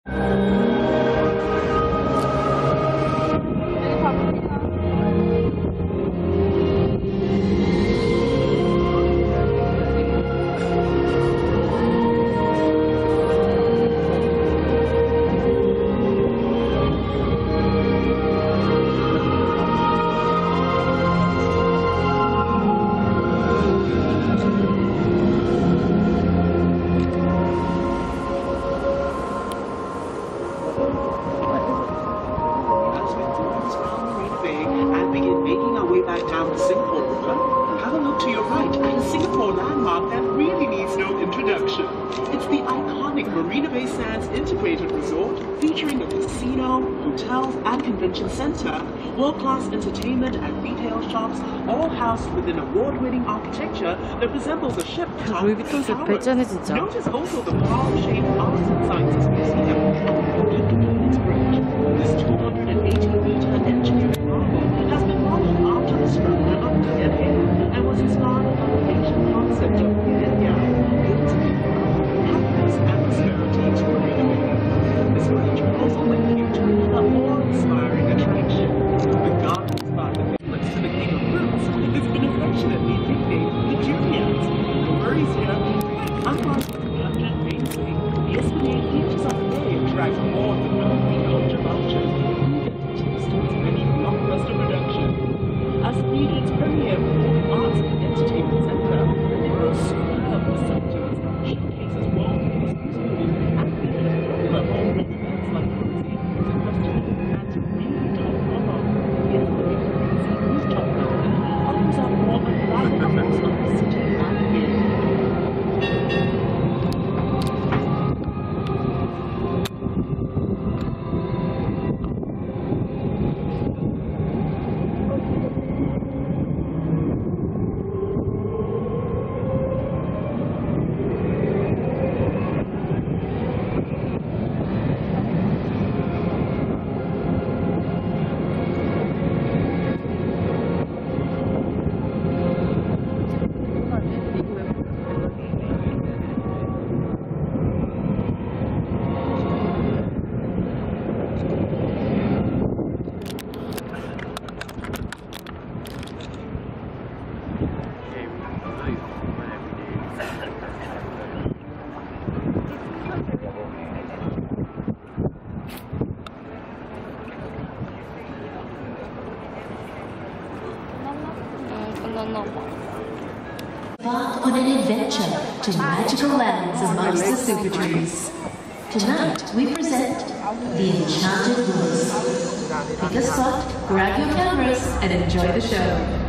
And begin making our way back down the Singapore River, have a look to your right at a Singapore landmark that really needs no introduction. It's the iconic Marina Bay Sands Integrated Resort, featuring a casino, hotels, and convention center, world-class entertainment and retail shops, all housed within award-winning architecture that resembles a ship topped with towers. Notice also the palm-shaped Arts and Sciences Museum on the Phoenix Bridge. This 280-meter engineering marvel has been modeled after the structure of DNA and was inspired by the ancient concept of India, built to be happiness and prosperity to Marina Bay. This bridge will also link you to another awe-inspiring attraction. The gardens by the Palace to the King of Fruits has been affectionately nicknamed the Juliet. No worries here. Unlike the London Mainway, the Esplanade features on the day attracts more than only culture vultures who get to its many blockbuster productions. As Theatre's premier performing arts and entertainment center, it boasts superb facilities that showcases world-famous musicals and features popular home-run events like Rosie, The Question, and really top promo. The Esplanade Crazy Rooftop Balcony opens up more unrivaled views of the city and beyond. Embark on an adventure to magical lands amongst the super trees. Tonight we present The Enchanted Woods. Pick a spot, grab your cameras, and enjoy the show.